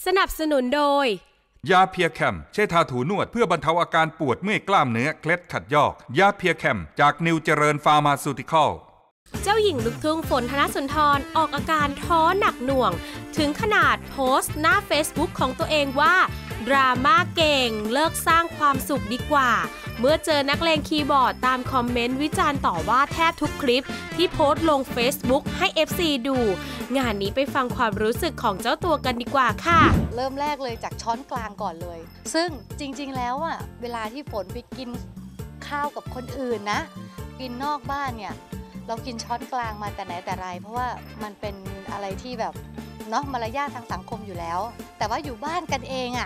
สนับสนุนโดยยาเพียแคมใช้ทาถูนวดเพื่อบรรเทาอาการปวดเมื่อยกล้ามเนื้อเคล็ดขัดยอกยาเพียแคมจากนิวเจริญฟาร์มาซูติคอลเจ้าหญิงลูกทุ่งฝนธนสุนทรออกอาการท้อหนักหน่วงถึงขนาดโพสต์หน้า Facebook ของตัวเองว่าดราม่าเก่งเลิกสร้างความสุขดีกว่าเมื่อเจอนักเลงคีย์บอร์ดตามคอมเมนต์วิจารณ์ต่อว่าแทบทุกคลิปที่โพสต์ลง Facebook ให้ FC ดูงานนี้ไปฟังความรู้สึกของเจ้าตัวกันดีกว่าค่ะเริ่มแรกเลยจากช้อนกลางก่อนเลยซึ่งจริงๆแล้วอ่ะเวลาที่ฝนไปกินข้าวกับคนอื่นนะกินนอกบ้านเนี่ยเรากินช้อนกลางมาแต่ไหนแต่ไรเพราะว่ามันเป็นอะไรที่แบบเนาะมารยาททางสังคมอยู่แล้วแต่ว่าอยู่บ้านกันเองอ่ะ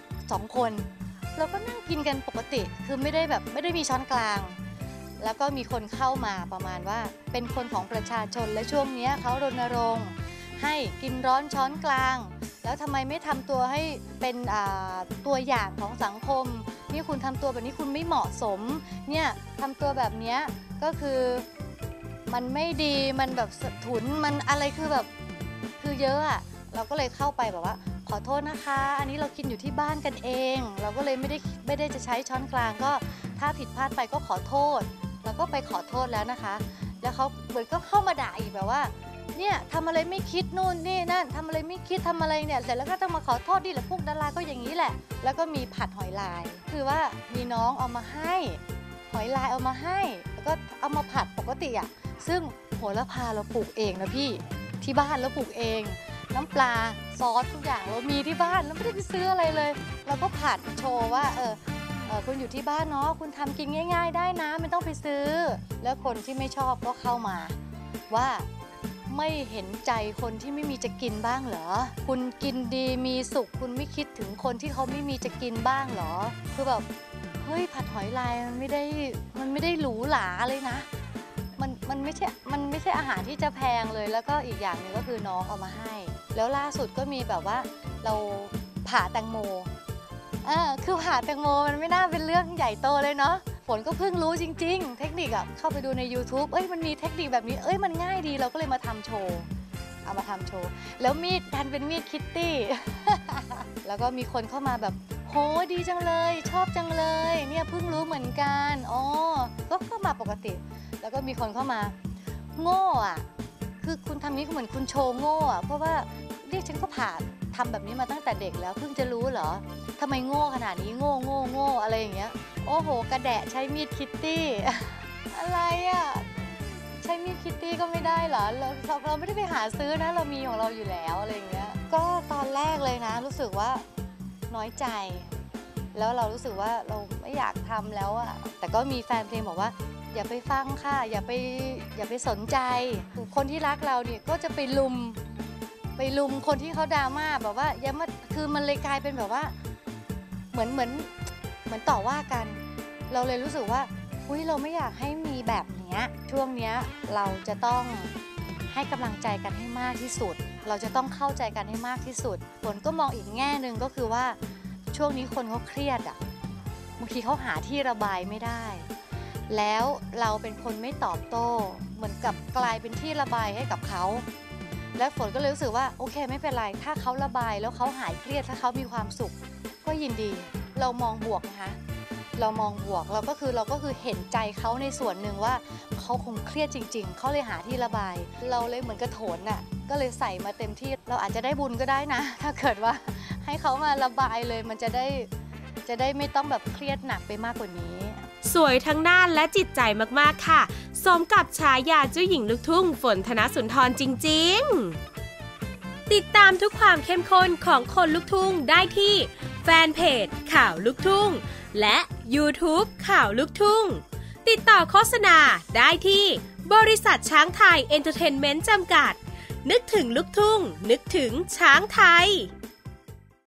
2 คนเราก็นั่งกินกันปกติคือไม่ได้มีช้อนกลางแล้วก็มีคนเข้ามาประมาณว่าเป็นคนของประชาชนและช่วงนี้เขารณรงค์ให้กินร้อนช้อนกลางแล้วทำไมไม่ทำตัวให้เป็นตัวอย่างของสังคมนี่คุณทำตัวแบบนี้คุณไม่เหมาะสมเนี่ยทำตัวแบบนี้ก็คือมันไม่ดีมันแบบถุนมันอะไรคือแบบคือเยอะอะเราก็เลยเข้าไปแบบว่าขอโทษนะคะอันนี้เรากินอยู่ที่บ้านกันเองเราก็เลยไม่ได้จะใช้ช้อนกลางก็ถ้าผิดพลาดไปก็ขอโทษเราก็ไปขอโทษแล้วนะคะแล้วเขาเหมือนก็เข้ามาด่าอีกแบบว่าเนี่ยทำอะไรไม่คิดนู่นนี่นั่นทำอะไรไม่คิดทำอะไรเนี่ยเสร็จแล้วก็ต้องมาขอโทษดิแหละพวกดาราก็อย่างนี้แหละแล้วก็มีผัดหอยลายคือว่ามีน้องเอามาให้หอยลายเอามาให้แล้วก็เอามาผัดปกติอ่ะซึ่งโหระพาเราปลูกเองนะพี่ที่บ้านเราปลูกเองน้ำปลาซอสทุกอย่างเรามีที่บ้านเราไม่ได้ไปซื้ออะไรเลยเราก็ผัดโชว์ว่าคุณอยู่ที่บ้านเนาะคุณทำกินง่ายๆได้นะไม่ต้องไปซื้อแล้วคนที่ไม่ชอบก็เข้ามาว่าไม่เห็นใจคนที่ไม่มีจะกินบ้างเหรอคุณกินดีมีสุขคุณไม่คิดถึงคนที่เขาไม่มีจะกินบ้างเหรอคือแบบเฮ้ยผัดหอยลายมันไม่ได้หรูหราเลยนะมันไม่ใช่อาหารที่จะแพงเลยแล้วก็อีกอย่างนึงก็คือน้องเอามาให้แล้วล่าสุดก็มีแบบว่าเราผ่าแตงโมคือผ่าแตงโมมันไม่น่าเป็นเรื่องใหญ่โตเลยเนาะฝนก็เพิ่งรู้จริงๆเทคนิคอะเข้าไปดูใน YouTube มันมีเทคนิคแบบนี้มันง่ายดีเราก็เลยมาทำโชว์เอามาทำโชว์แล้วมีดดันเป็นมีดคิตตี้ แล้วก็มีคนเข้ามาแบบโหดีจังเลยชอบจังเลยเนี่ยเพิ่งรู้เหมือนกันก็เข้ามาปกติแล้วก็มีคนเข้ามาโง่อะคือคุณทำนี้ก็เหมือนคุณโชว์โง่อะเพราะว่าเรียกฉันก็ผ่านทำแบบนี้มาตั้งแต่เด็กแล้วเพิ่งจะรู้เหรอทำไมโง่ขนาดนี้โง่อะไรอย่างเงี้ยโอ้โหกระแดะใช้มีดคิตตี้ อะไรอะใช้มีดคิตตี้ก็ไม่ได้เหรอเราไม่ได้ไปหาซื้อนะเรามีของเราอยู่แล้วอะไรอย่างเงี้ยก็ตอนแรกเลยนะรู้สึกว่าน้อยใจแล้วเรารู้สึกว่าเราไม่อยากทำแล้วอะแต่ก็มีแฟนเพลงบอกว่าอย่าไปฟังค่ะอย่าไปสนใจคนที่รักเราเนี่ยก็จะไปลุมคนที่เขาดราม่าแบบว่าอย่ามาคือมันเลยกลายเป็นแบบว่าเหมือนต่อว่ากันเราเลยรู้สึกว่าเราไม่อยากให้มีแบบนี้ช่วงนี้เราจะต้องให้กำลังใจกันให้มากที่สุดเราจะต้องเข้าใจกันให้มากที่สุดฝนก็มองอีกแง่นึงก็คือว่าช่วงนี้คนเขาเครียดอ่ะบางทีเขาหาที่ระบายไม่ได้แล้วเราเป็นคนไม่ตอบโต้เหมือนกับกลายเป็นที่ระบายให้กับเขาและฝนก็เลยรู้สึกว่าโอเคไม่เป็นไรถ้าเขาระบายแล้วเขาหายเครียดถ้าเขามีความสุขก็ยินดีเรามองบวกนะคะเรามองบวกเราก็คือเห็นใจเขาในส่วนหนึ่งว่าเขาคงเครียดจริงๆเขาเลยหาที่ระบายเราเลยเหมือนกระโถนน่ะก็เลยใส่มาเต็มที่เราอาจจะได้บุญก็ได้นะถ้าเกิดว่าให้เขามาระบายเลยมันจะได้ไม่ต้องแบบเครียดหนักไปมากกว่านี้สวยทั้งหน้าและจิตใจมากๆค่ะสมกับฉายาเจ้าหญิงลูกทุ่งฝนธนสุนทรจริงๆติดตามทุกความเข้มข้นของคนลูกทุ่งได้ที่แฟนเพจข่าวลูกทุ่งและ YouTube ข่าวลูกทุ่งติดต่อโฆษณาได้ที่บริษัทช้างไทยเอนเตอร์เทนเมนต์จำกัดนึกถึงลูกทุ่งนึกถึงช้างไทย